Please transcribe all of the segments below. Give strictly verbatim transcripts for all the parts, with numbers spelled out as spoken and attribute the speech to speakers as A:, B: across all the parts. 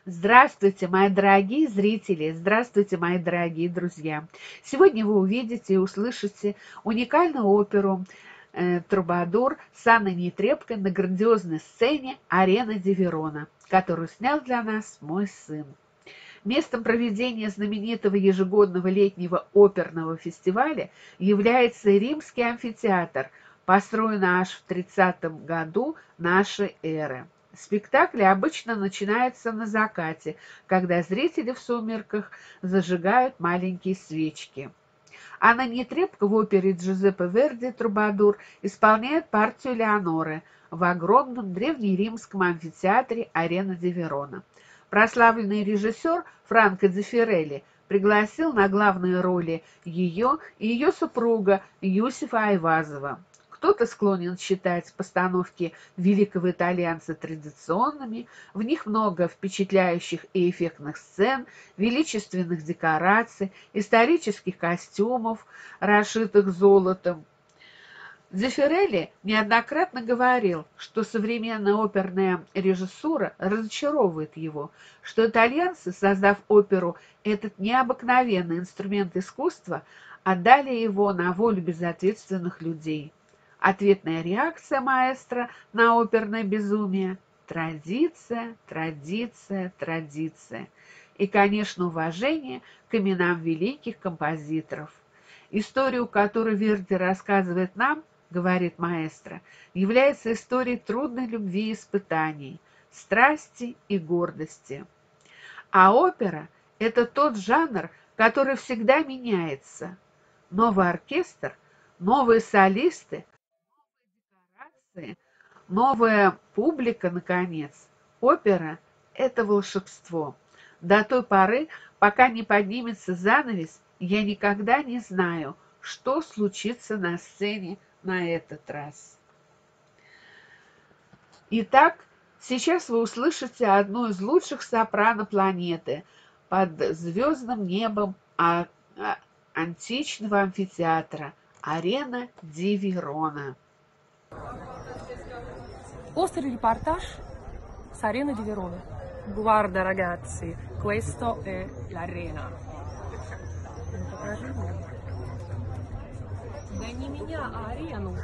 A: Здравствуйте, мои дорогие зрители! Здравствуйте, мои дорогие друзья! Сегодня вы увидите и услышите уникальную оперу э, «Трубадур» с Анной Нетребко на грандиозной сцене «Арена ди Верона», которую снял для нас мой сын. Местом проведения знаменитого ежегодного летнего оперного фестиваля является Римский амфитеатр, построенный аж в тридцатом году нашей эры. Спектакли обычно начинаются на закате, когда зрители в сумерках зажигают маленькие свечки. Анна Нетребко в опере Джузеппе Верди «Трубадур» исполняет партию Леоноры в огромном древнеримском амфитеатре Арена ди Верона. Прославленный режиссер Франко Дзеффирелли пригласил на главные роли ее и ее супруга Юсефа Айвазова. Кто-то склонен считать постановки великого итальянца традиционными, в них много впечатляющих и эффектных сцен, величественных декораций, исторических костюмов, расшитых золотом. Дзеффирелли неоднократно говорил, что современная оперная режиссура разочаровывает его, что итальянцы, создав оперу, этот необыкновенный инструмент искусства, отдали его на волю безответственных людей. Ответная реакция маэстро на оперное безумие – традиция, традиция, традиция. И, конечно, уважение к именам великих композиторов. Историю, которую Верди рассказывает нам, говорит маэстро, является историей трудной любви и испытаний, страсти и гордости. А опера – это тот жанр, который всегда меняется. Новый оркестр, новые солисты, новая публика, наконец. Опера – это волшебство. До той поры, пока не поднимется занавес, я никогда не знаю, что случится на сцене на этот раз. Итак, сейчас вы услышите одну из лучших сопрано планеты под звездным небом а, а, античного амфитеатра «Арена ди Верона».
B: Poster reportage su Arena di Verona. Guarda ragazzi, questo è l'arena. Да не меня, а арену.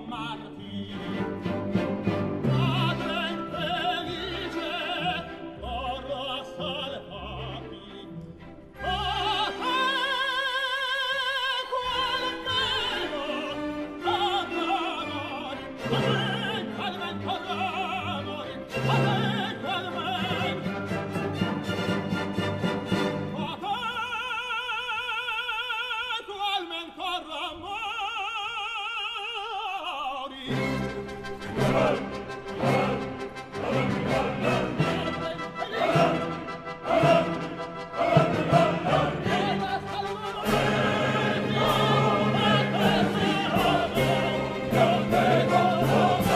C: Thank you.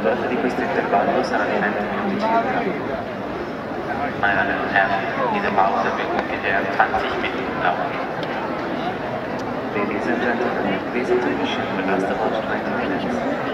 C: La durata di questo intervallo sarà di venti minuti circa. Meine Damen und Herren, diese Pause wird ungefähr zwanzig Minuten dauern. Ladies and gentlemen, please intermission will last about twenty minutes.